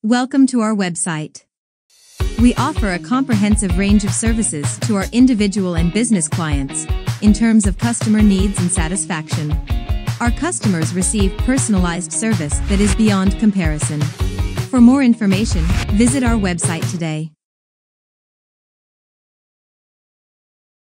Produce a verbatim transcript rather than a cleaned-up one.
Welcome to our website. We offer a comprehensive range of services to our individual and business clients in terms of customer needs and satisfaction. Our customers receive personalized service that is beyond comparison. For more information, visit our website today.